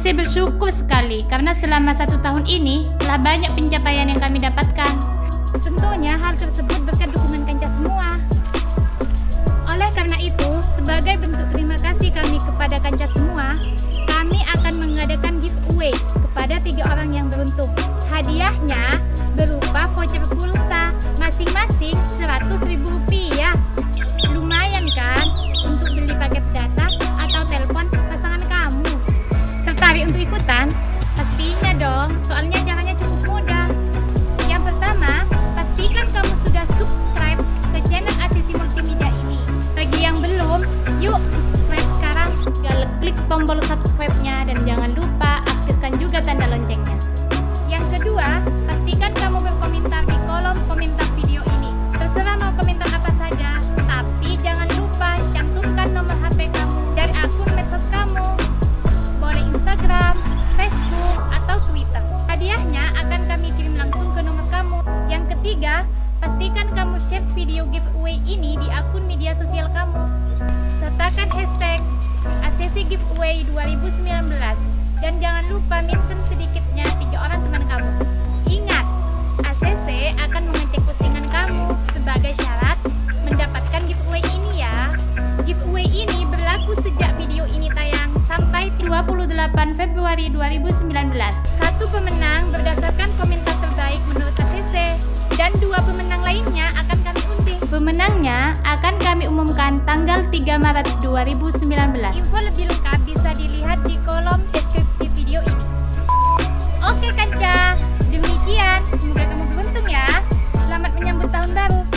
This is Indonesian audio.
ACC bersyukur sekali karena selama 1 tahun ini telah banyak pencapaian yang kami dapatkan. Tentunya hal tersebut berkat dukungan Kanca semua. Oleh karena itu, sebagai bentuk terima kasih kami kepada Kanca semua, kami akan mengadakan giveaway kepada 3 orang yang beruntung. Hadiahnya berupa voucher pulsa masing-masing Rp100.000. Lumayan kan untuk beli paket data atau telepon pasangan kamu. Tertarik untuk ikutan? Pastinya dong, soalnya caranya cukup mudah. Yang pertama, pastikan kamu sudah subscribe ke channel ACC Multimedia ini. Bagi yang belum, yuk subscribe sekarang. Tinggal klik tombol subscribe-nya dan jangan lupa aktifkan juga tanda loncengnya. Yang kedua, pastikan kamu berkomentar di kolom komentar video ini. Terserah mau komentar apa saja, tapi jangan lupa cantumkan nomor HP kamu dari akun medsos kamu. Boleh Instagram, Facebook, atau Twitter. Hadiahnya akan kami kirim langsung ke nomor kamu. Yang ketiga, pastikan kamu share video giveaway ini di akun media sosial kamu. Sertakan hashtag ACC Giveaway 2019 dan jangan lupa mention sedikitnya 3 orang teman kamu. Ingat, ACC akan mengecek postingan kamu sebagai syarat mendapatkan giveaway ini ya. Giveaway ini berlaku sejak video ini tayang sampai 28 Februari 2019. 1 pemenang berdasarkan komentar terbaik menurut ACC dan 2 pemenang lainnya akan kami undi. Pemenangnya akan kami umumkan tanggal 3 Maret 2019. Info lebih lengkap bisa dilihat di kolom deskripsi video ini. Oke Kanca, demikian. Semoga kamu beruntung ya. Selamat menyambut tahun baru.